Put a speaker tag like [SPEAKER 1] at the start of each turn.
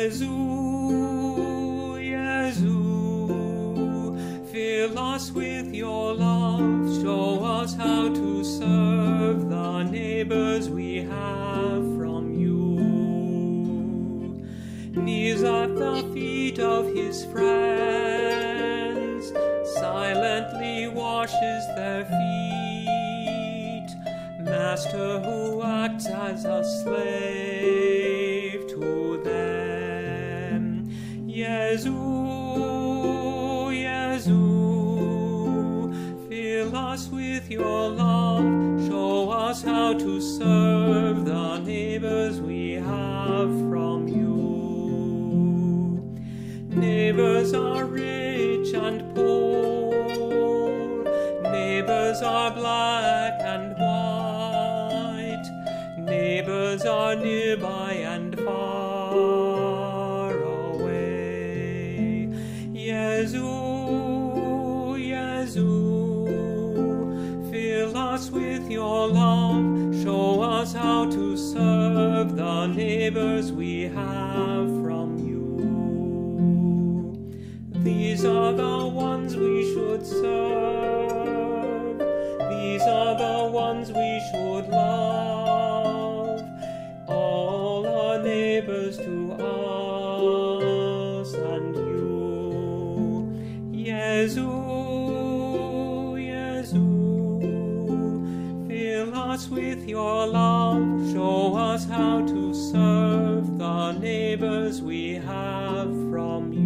[SPEAKER 1] Jesu, Jesu, fill us with your love, show us how to serve the neighbors we have from you. Kneels at the feet of his friends, silently washes their feet. Master who acts as a slave to them. Jesu, Jesu, fill us with your love, show us how to serve the neighbors we have from you. Neighbors are rich and poor, neighbors are black and white, neighbors are nearby and far away. Jesu, Jesu, fill us with your love, show us how to serve the neighbors we have from you. These are the ones we should serve, these are the ones we should love, all our neighbors to us and you. Jesu, Jesu, fill us with your love, show us how to serve the neighbors we have from you.